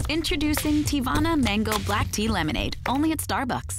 Introducing Tivana Mango Black Tea Lemonade, only at Starbucks.